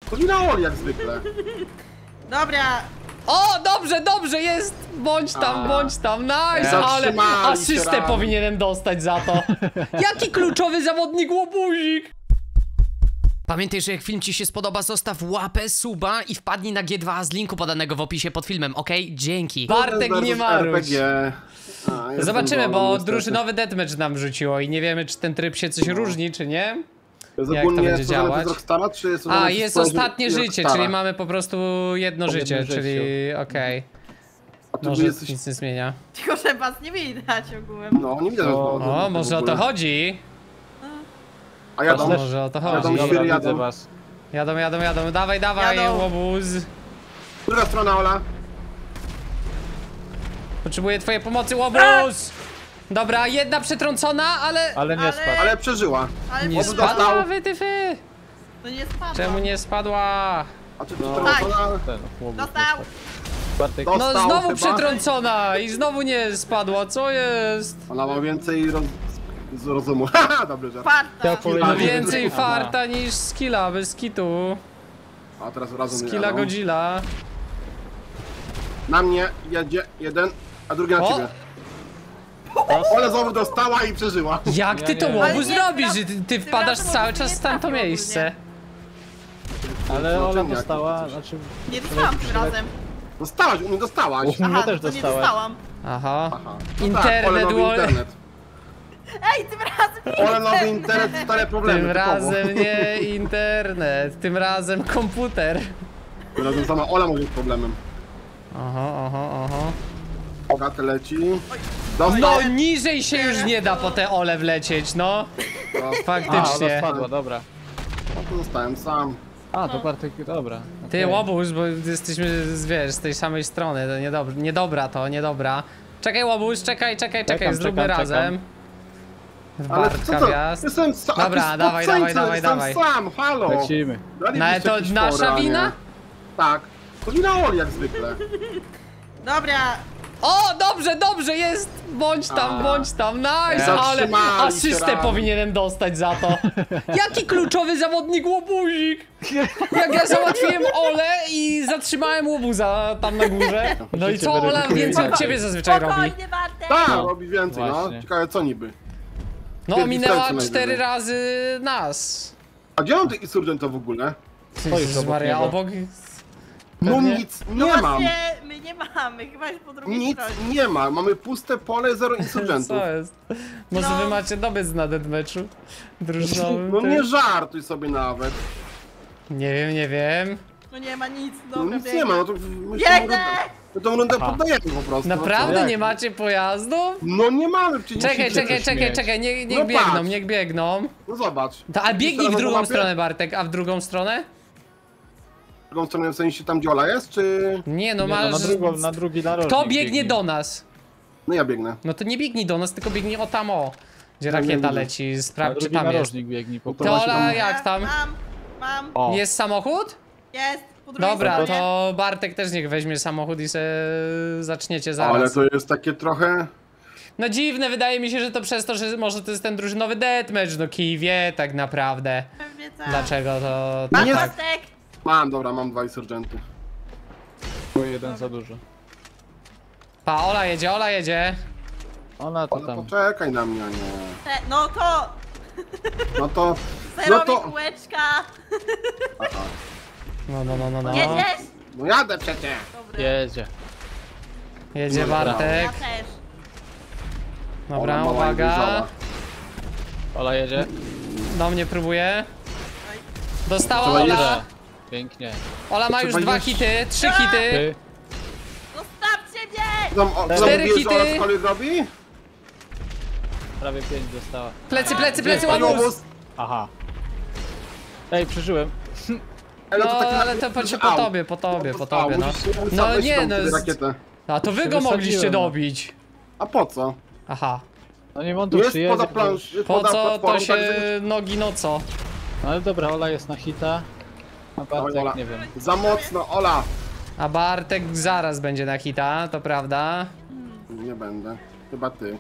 Chodzi na Oli jak zwykle. Dobra. O, dobrze, dobrze, jest! Bądź tam, nice! Ale Zatrzymali się asystę rano. powinienem dostać za to. Jaki kluczowy zawodnik łobuzik! Pamiętaj, że jak film ci się spodoba, zostaw łapę, suba i wpadnij na G2 z linku podanego w opisie pod filmem, okej? Dzięki. Bartek, nie maruj. Zobaczymy, bo drużynowy deathmatch nam rzuciło i nie wiemy, czy ten tryb się coś różni, czy nie. Jak to będzie działać? Jest ostatnie życie, czyli mamy po prostu jedno życie, czyli okej. Może nic nie zmienia. Tylko, że was nie widać ogółem. No, nie widać. O, może o to chodzi. A jadą? Może o to chodzi. Jadą, dawaj, Jadą. łobuz. Druga strona, Ola. Potrzebuję twojej pomocy, łobuz! Dobra, jedna przetrącona, Ale nie spadł. Ale przeżyła. Ale nie Łobuz spadła, dostał. wytyfy! To nie spadło. Czemu nie spadła? A czy przetrącona? Ten chłopak Dostał. Bartek. No Dostał znowu chyba. przetrącona i znowu nie spadła, co jest? Ona ma więcej rozumu. Haha, dobry żart. Farta. Ma więcej farta niż skilla, bez kitu. A teraz razem Skilla jadą. Godzilla. Na mnie jedzie jeden, a drugi na O! ciebie. Ola znowu dostała i przeżyła. Jak ty Ja to nie. łobuz Ale nie, robisz, że tym ty wpadasz razem cały łobuz czas nie w tamto trafił miejsce? Ale Ola Zobaczymy, jak dostała, to znaczy... Nie dostałam tym razem. Dostałaś, u mnie dostałaś. U mnie Aha, też to nie dostałem. dostałam. Aha. Aha. Internet, Ole nowy wall- internet. Ej, tym razem Ole nowy internet, stare problemy. Tym typowo. razem nie internet, tym razem komputer. Tym razem sama Ola może być problemem. Aha. Bogaty leci. No Dostał. niżej się już nie da po te ole wlecieć, no. A, ona Faktycznie. spadła, dobra. No to zostałem sam. A, to Bartek, dobra. Ty okej. łobuz, bo jesteśmy, wiesz, z tej samej strony, to niedobra. Czekaj łobuz, czekaj, Czekam, zróbmy czekam. razem. Ale Bartka co? wjazd. Jestem sam. Dobra, dawaj. Jestem sam, halo. Lecimy. Dali No ale byście to jakieś nasza fora, nie? wina? Tak. Chodzi na Oli jak zwykle. Dobra. O, dobrze, jest! Bądź tam, nice! Ale Zatrzymali się asystę rano. powinienem dostać za to. Jaki kluczowy zawodnik łobuzik! Jak ja załatwiłem Ole i zatrzymałem łobuza tam na górze. No i co Ola więcej od ciebie zazwyczaj robi? Spokojnie, Bartek. Tak, No, robi więcej, no. właśnie. Ciekawe co niby. No Pięć minęła distancje 4 najwyżej. razy nas. A gdzie mam tych insurgentów w ogóle? Jezus obok Maria, niego. obok... No Pewnie. nic No nie mam. właśnie, my nie mamy, chyba jest po drugiej Nic stronie. nie ma. Mamy puste pole, zero insurgentów. Co jest? Może No. wy macie dobyt na deathmatchu? Drużynowym? No tym? nie żartuj sobie nawet. Nie wiem. No nie ma nic, No dobra, nic nie ma, no to my się Biegnę! tą rundę poddajemy po prostu. Naprawdę No, co? nie macie pojazdu? No nie mamy, przecież Czekaj, niech No biegną, patrz. niech biegną. No zobacz. To, a biegnij w Teraz na drugą mapie? stronę, Bartek, a w drugą stronę? W drugą stronę w sensie tam gdzie Ola jest, czy... Nie, no Nie, no, masz... na drugi narożnik. Kto biegnie do nas? No ja biegnę. No to nie biegnij do nas, tylko biegnij o tam o. Gdzie No, nie rakieta widzę. leci, Na sprawdź czy drugi tam jest. narożnik biegnij po To To właśnie Ola, tam- jak tam? Mam. O, Jest samochód? Jest, po drugiej Dobra, stronie. to Bartek też niech weźmie samochód i se zaczniecie Ale zaraz. to jest takie trochę... No dziwne, wydaje mi się, że to przez to, że może to jest ten drużynowy deathmatch, no kij wie tak naprawdę. Pewnie tak. Dlaczego to... Masz Nie- Bartek? Mam 2 insurgenty. było jeden za dużo. Pa, Ola jedzie. Ona to Ale tam. poczekaj na mnie, nie. No to No to... zerowe to- kółeczka. Aha. No. Jedziesz? No jadę przecież. Dobry. Jedzie Dobra. Ja Bartek. też. Dobra, Ola mała i uwaga. dojrzała. Ola jedzie. Do mnie próbuje. Dostała Trzeba Ola. jeść. Pięknie. Ola ma już Trzeba 2 jeść. hity, 3 hity. Ty. Zostawcie mnie! Tam, tam Cztery mówisz, że Ola hity. cokolwiek robi? Prawie 5 dostała. Plecy, Pani łobuz. obóz. Aha. Ej, przeżyłem. Ej, No, to taki ale na- to po Au. tobie, po tobie, no. Musisz No sam weź nie, tą no. sobie rakietę. A to wy Się go mogliście wysadziłem, no. dobić. A po co? Aha. No nie on tu Jest przyjedzie. poza plansz, jest Po poza co platformą, to się także- nogi no co? No ale dobra, Ola jest na hita. A Ola. Bartek nie wiem. Za mocno, Ola! A Bartek zaraz będzie na hita, to prawda. Nie będę. Chyba ty.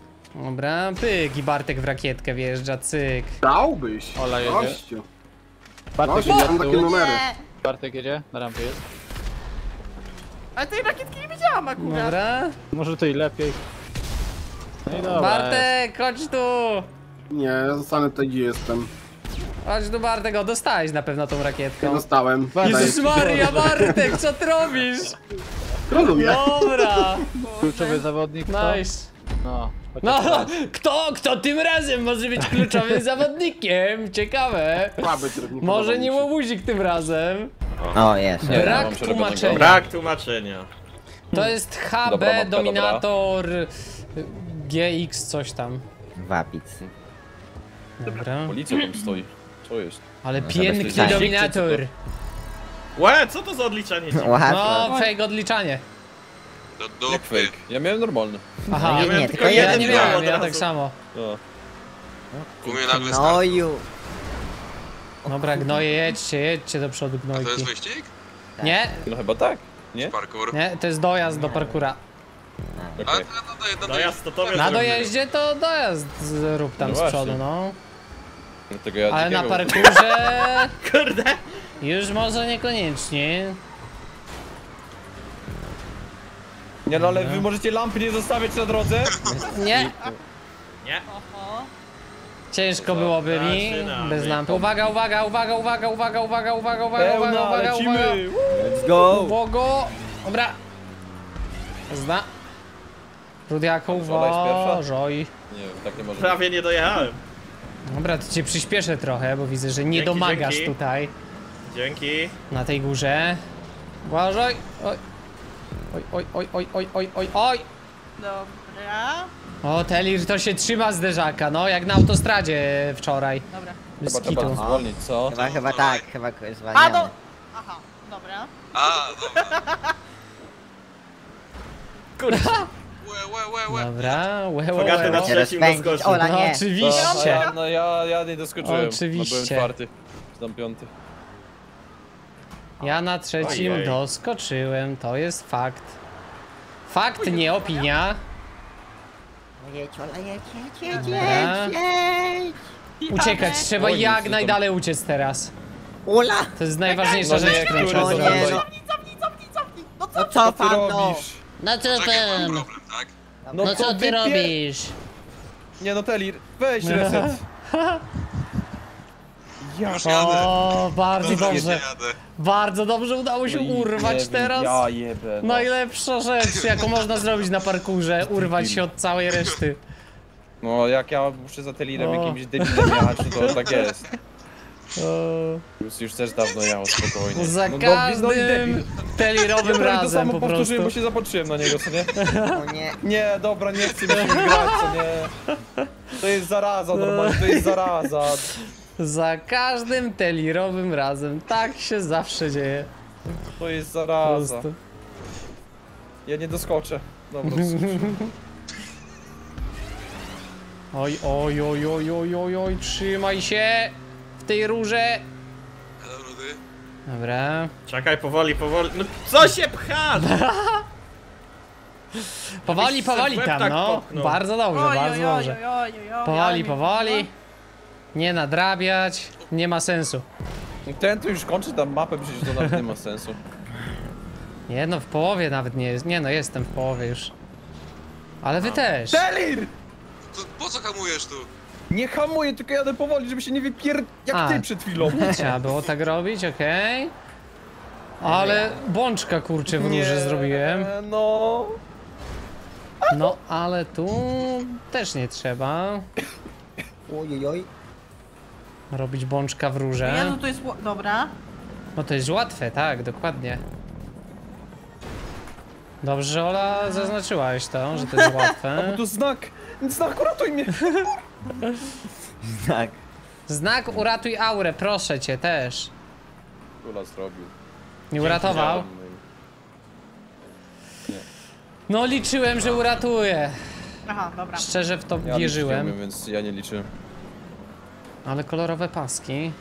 Dobra, pyk i Bartek w rakietkę wjeżdża, cyk. Dałbyś. Ola jedzie. Gościu. Bartek No, jedzie są z takie tyłu. numery. Nie! Bartek jedzie, na rampie jest. Ale tej rakietki nie widziałam akurat. Dobra. Może to i lepiej. No i dobra. Bartek, chodź tu! Nie, ja zostanę tutaj, gdzie jestem. Chodź tu, Bartek, o, dostałeś na pewno tą Nie rakietką. dostałem. Jezus Maria, Bartek, co ty robisz? Rozumiem. Dobra, Kluczowy zawodnik to? nice. No. No, kto tym razem może być kluczowym zawodnikiem? Ciekawe. Słaby tryb, nie Może podobał nie mi się. łobuzik tym razem. O, jest. Nie, Brak mam przerobionego. tłumaczenia. Brak tłumaczenia. To jest HB Dobra, mapka, Dominator GX coś tam. Wapic. Dobra. Policja tam stoi. Co jest? Ale No, piękny zabezpieczenie. Dominator. Łe, co to za odliczanie? Łatwo. No, fake odliczanie. Jak fake? Ja miałem normalny. Aha, Nie, Ja miałem nie, tylko tylko ja jeden nie jeden miał miałem, od ja razu. tak samo. O. Noju. Dobra, gnoje, jedźcie do przodu, To jest gnojki. wyścig? Nie, No chyba tak, nie? Parkour? nie, to jest dojazd do parkura. A, Okej. no, Dojazd to tobie Na zrobimy. dojeździe to dojazd rób tam No z właśnie. przodu, no. Dlatego ja Ale na dzikiego- parkurze Kurde! już może niekoniecznie. Nie no, ale wy możecie lampy nie zostawiać na drodze? Nie, Nie. Oho. ciężko byłoby mi Zaczynamy. bez lampy. Uwaga, uwaga, uwaga, uwaga, uwaga, uwaga, uwaga, uwaga, Pełna, uwaga, uwaga, uwaga. lecimy! Let's go. Uwaga. Dobra. Zna. Rudiako, Żola jest pierwsza? uważaj. Nie wiem, tak nie może Prawie nie dojechałem. Dobra, to cię przyspieszę trochę, bo widzę, że nie Dzięki, domagasz dzięki. tutaj, Dzięki. na tej górze. Uważaj. Oj. Oj, oj, oj, oj, oj, oj, oj. Dobra. O, Telir to się trzyma zderzaka, no, jak na autostradzie wczoraj. Dobra. Bez Chyba trzeba kitu. zwolnić, co? Chyba tak, chyba A no! zwalniamy. Aha, dobra. A, dobra. Kurde. Łe. Dobra, Bogaty na Cię trzecim rozpędzić. doskoczył. Ola, No nie. oczywiście. No ja nie doskoczyłem. Oczywiście. No byłem czwarty. Czy tam piąty. Ja na trzecim Ojej. doskoczyłem, to jest fakt. Fakt, nie opinia. Jedź, Ola, jedź. Jedź. Uciekać, trzeba Oj, jak to- najdalej uciec teraz. Ola. To jest najważniejsza No rzecz, nie, którą który trzeba to zrobić. nie, dawaj. No Co ty cofam, no. robisz? No co Czekaj, mam tam? problem, tak? No co to ty wypie- robisz? Nie no, Telir, weź reset. Ja Już jadę. O, bardzo Dobra, nie dobrze. jadę. Bardzo dobrze udało się urwać teraz. Ja jebę. No. Najlepsza rzecz, jaką można zrobić na parkurze, urwać się od całej reszty. No jak ja muszę za Telirem O. jakimś debilem jechać, to tak jest. O, Już też dawno jechał spokojnie. za no, każdym debil. telirowym Ja to razem samo po powtórzyłem, prostu. bo się zapatrzyłem na niego, co nie? O nie. Nie, dobra, nie chcę mi się już grać, co nie? To jest zaraza, normalnie, to jest zaraza. Za każdym telirowym razem. Tak się zawsze dzieje. To jest Po zaraza. prostu. Ja nie doskoczę. Dobra, Oj, oj, oj, oj, oj, oj, oj, trzymaj się w tej rurze. Hello, Rudy. Dobra. Czekaj, powoli. No co się pchasz? Powoli, se powoli w łeb tam, tak no. popchnął. Bardzo dobrze, bardzo dobrze. Powoli, powoli. Nie nadrabiać. Nie ma sensu. ten tu już kończy tam mapę, przecież to nawet nie ma sensu. Nie no, w połowie nawet nie jest. Nie no, jestem w połowie już. Ale wy też. Telir! To po co hamujesz tu? Nie hamuję, tylko jadę powoli, żeby się nie jak A. ty przed chwilą. Trzeba było tak robić, okej. Ale bączka kurczę w rurze zrobiłem. No. No, ale tu też nie trzeba Ojojoj. robić bączka w Jezu, rurze. to jest... Dobra. No to jest łatwe, tak, dokładnie. Dobrze, że Ola zaznaczyłaś to, że to jest Bo łatwe. to znak! Znak, uratuj mnie! Tak. Znak uratuj aurę, proszę cię też. Kula zrobił. Nie uratował? No liczyłem, że uratuje. Aha, dobra. Szczerze w to Ja wierzyłem. liczyłem, więc ja nie liczyłem. Ale kolorowe paski.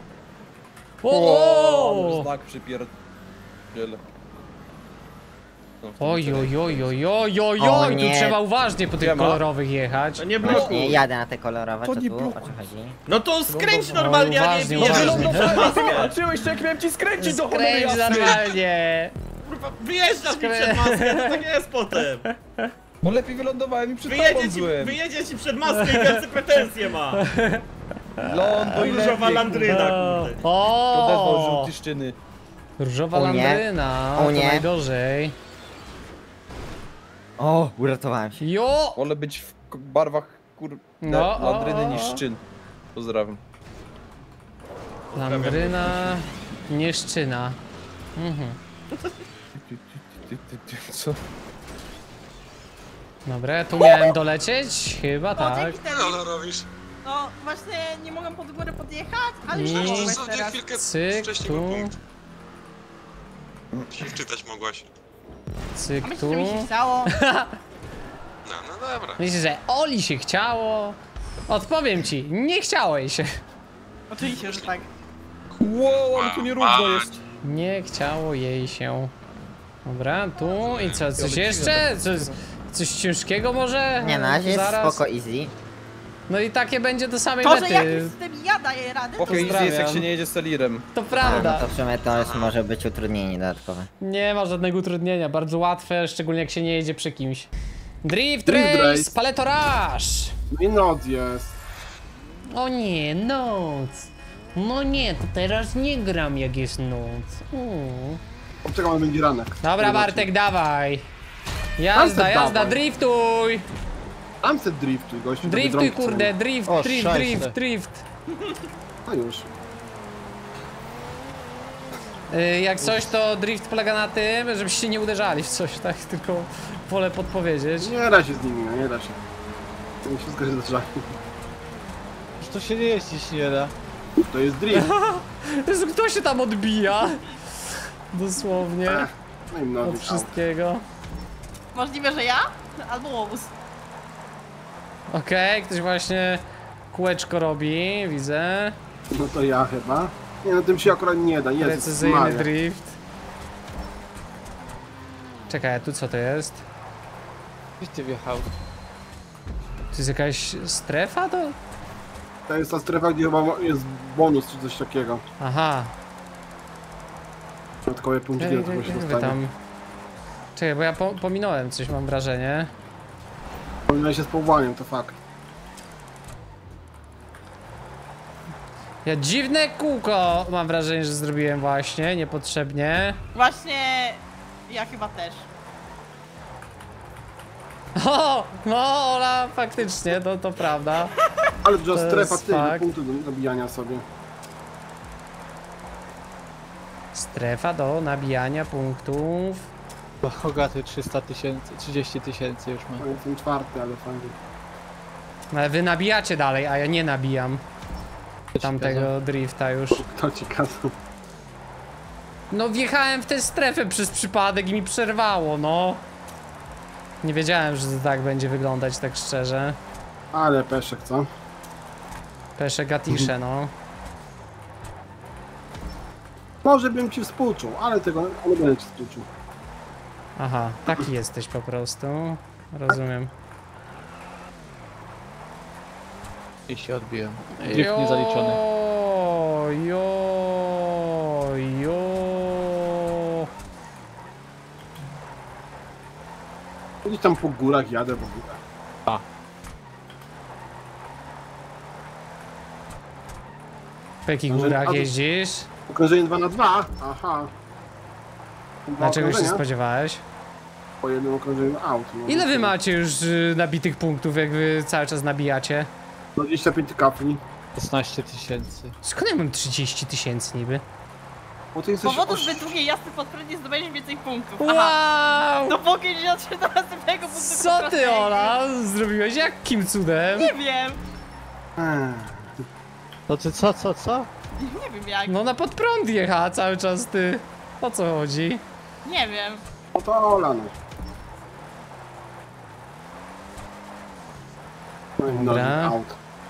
O, O! znak przypierdziel. Oj, oj, oj, oj, oj, oj, O oj, tu nie. trzeba uważnie po tych Siema. kolorowych jechać. No nie Nie, blokuj. jadę na te kolorowe, To co nie tu? O blokuj. co chodzi? No to skręć normalnie, a nie uważnie, wjeżdżaj uważnie. przed maskę. Zobaczyłeś, jak miałem ci skręcić do cholery Skręć jasnej. normalnie. Kurwa, wyjeżdżasz mi przed maskę, to tak jest potem. Bo lepiej wylądowałem i przed tobą byłem. Wyjedzie ci przed maskę i więcej pretensje ma. Ląduj Różowa lepiej, landryna, kurde. Odezwał O, żółty szczyny. różowa O nie. landryna, O to nie. najgorzej. O, uratowałem się. Jo! Wolę być w barwach No, landryny o. niż szczyn. Pozdrawiam. Landryna, nieszczyna. Mhm. Co? Dobra, tu miałem dolecieć? Chyba tak. Co to robisz? No właśnie nie mogę pod górę podjechać, ale już I- nie mogę Dosłownie teraz. chwilkę Cyk, wcześniej tu, był punkt. Się wczytać mogłaś. cyk, A myślisz, tu. że mi się chciało? No dobra. Myślisz, że Oli się chciało? Odpowiem ci, nie chciało jej się. Oczywiście, że tak. Wow, ale tu nierówno jest. Nie chciało jej się. Dobra, tu i co, coś jeszcze? Coś ciężkiego może? Nie, na razie jest Zaraz. spoko, easy. No i takie będzie do samej To, że mety. jakiś system ja daję radę, to Okej, Pozdrawiam. jest jak się nie jedzie z Elirem. To A, no prawda. to w sumie to jest, może być utrudnienie dodatkowe. Nie ma żadnego utrudnienia, bardzo łatwe, szczególnie jak się nie jedzie przy kimś. Drift Drift Race, Race. Paletoraż! No i noc jest. O nie, noc! No nie, to teraz nie gram jak jest noc. Poczekam, ale będzie ranek. Dobra Bartek, dawaj! Jazda, Bartek, jazda, dawaj. driftuj! Tam se driftuj, gościu. do Driftuj Biedronki kurde, sobie. drift, O, drift, szajse. drift, drift. No już. Jak coś, to drift polega na tym, żebyście się nie uderzali w coś, tak? Tylko wolę podpowiedzieć. Nie da się z nimi, no nie da się. To mi wszystko się zdarza. Już to się nie jeździć nie da. To jest drift. Jezu, kto się tam odbija? Dosłownie. No i mnogi Od aut. wszystkiego. możliwe, że ja? Albo łobuz. Okej, ktoś właśnie kółeczko robi, widzę. No to ja chyba. Nie, no tym się akurat nie da. Jezus Precyzyjny Maria. drift. Czekaj, a tu co to jest? Gdzieś ty wjechał? To jest jakaś strefa to? To jest ta strefa, gdzie chyba jest bonus czy coś takiego. Aha. Dodatkowe punkty Czekaj, to się wy dostanie. tam... Czekaj, bo ja pominąłem coś, mam wrażenie. Powinno się z powołaniem, to fakt. Ja dziwne kółko mam wrażenie, że zrobiłem właśnie, niepotrzebnie. Właśnie ja chyba też. O! No, Ola, faktycznie, to prawda. Ale duża To strefa jest tych fakt. punktów do nabijania sobie. Strefa do nabijania punktów. Bo Hogaty 300 000, 30 000 już ma. No jestem czwarty, ale fajnie. No, ale wy nabijacie dalej, a ja nie nabijam tamtego drifta już. Kto ci kazał? No wjechałem w tę strefę przez przypadek i mi przerwało, no. Nie wiedziałem, że to tak będzie wyglądać, tak szczerze. Ale peszek, co? Pesze gatisze, no. Może bym ci współczuł, ale tego nie będę ci współczuł. Aha, taki jesteś po prostu. Rozumiem. I się odbiłem. Drift niezaliczony. Jo. Gdzieś tam po górach jadę w ogóle. Po jakich Może- górach a to- jeździsz? Okrążenie 2 na 2. Aha. Dwa Dlaczego się okrążenia spodziewałeś? Po jednym okrążeniu aut. No, Ile wy macie już nabitych punktów, jak wy cały czas nabijacie? 25 kapli. 16 000. Skąd ja mam 30 000 niby? Bo ty Z jesteś powodu osz... zbyt długiej jazdy pod prąd nie zdobędziesz więcej punktów. Aha. Wow! Dopóki nie dotrze do następnego punktu. Co który ty, Ola, zrobiłeś? Jakim cudem? Nie wiem. No ty co? Nie wiem jak. No na podprąd jechała cały czas, ty. O co chodzi? Nie wiem. No to Ola, no. No i Dobra. mnogi aut.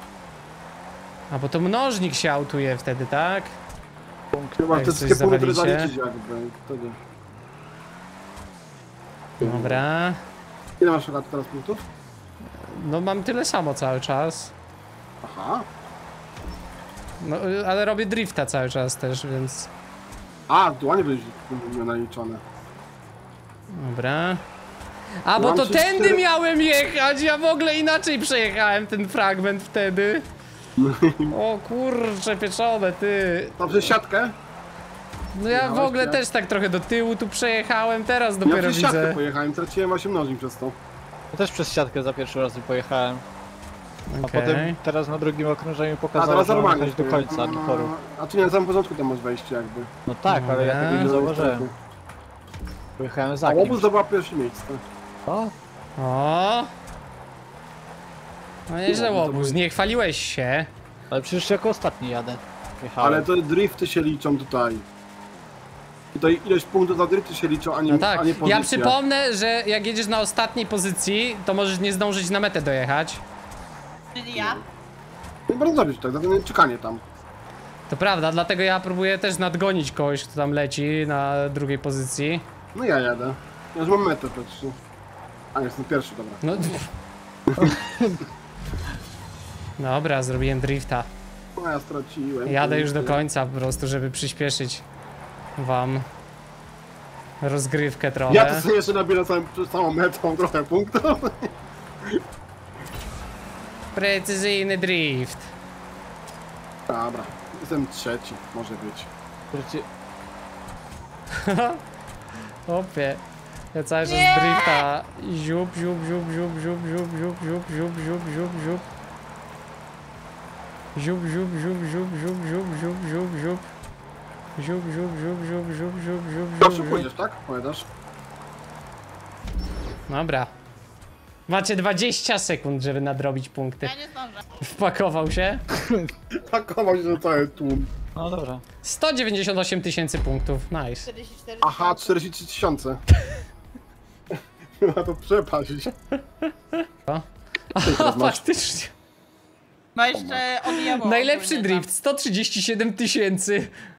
A bo to mnożnik się autuje wtedy, tak? Chyba Jak te coś wszystkie punkty zawalicie. zaliczyć jakby. Wtedy. Dobra. Ile masz lat teraz punktów? No mam tyle samo cały czas. Aha. No, ale robię drifta cały czas też, więc... A, duanie były naliczone. Dobra. A, bo Mam to 3, tędy 4. miałem jechać, ja w ogóle inaczej przejechałem ten fragment wtedy. O kurcze pieczone, ty. To przez siatkę? No ja w Jechałeś, ogóle ja? też tak trochę do tyłu tu przejechałem, teraz Ja dopiero przez siatkę widzę. pojechałem, traciłem 8 nożni przez to. Ja też przez siatkę za pierwszy raz pojechałem. A Okej. potem teraz na drugim okrążeniu A pokazało, teraz że mam normalnie. jechać do końca, do toru. A czy nie, na samym początku tam masz wejście jakby. No tak, ale ja tego nie zauważyłem. Pojechałem za A kimś. łobuz zdobyła pierwsze miejsce. O, O! No nieźle No, to łobuz, był- nie chwaliłeś się. ale przecież jako ostatni jadę. Jechałem. Ale to drifty się liczą tutaj. Tutaj ilość punktów za drifty się liczą, a nie, No tak, a nie pozycja. ja przypomnę, że jak jedziesz na ostatniej pozycji, to możesz nie zdążyć na metę dojechać. Czyli ja? No i bardzo dobrze tak, za to czekanie tam. To prawda, dlatego ja próbuję też nadgonić kogoś, kto tam leci na drugiej pozycji. No ja jadę. Ja już mam metę praktycznie. A jestem pierwszy, dobra. No. Dobra, zrobiłem drifta. No ja straciłem. Jadę już do końca po prostu, żeby przyspieszyć wam rozgrywkę trochę. Ja to sobie jeszcze nabieram przed samą metą trochę punktów. Precyzyjny drift. Dobra, jestem trzeci, może być. Wróci- Opie. Ja cały czas drifta. Ziup, ziup, ziup, ziup, ziup, ziup, ziup, ziup, ziup, ziup, ziup, ziup. Ziup, ziup, ziup, ziup, ziup, ziup, ziup, ziup, ziup. Ziup, ziup, ziup, ziup, ziup, ziup, ziup, Zawsze ziup, pójdziesz, tak? Powiadasz? Dobra. Macie 20 sekund, żeby nadrobić punkty. Ja nie zdążę. Wpakował się. Pakował się na cały tłum. No dobra. 198 000 punktów. Nice. 44 Aha, 43 000. Chyba to przepaść. Aha, faktycznie. Ma jeszcze odjęło. Najlepszy ogólnie drift, 137 000.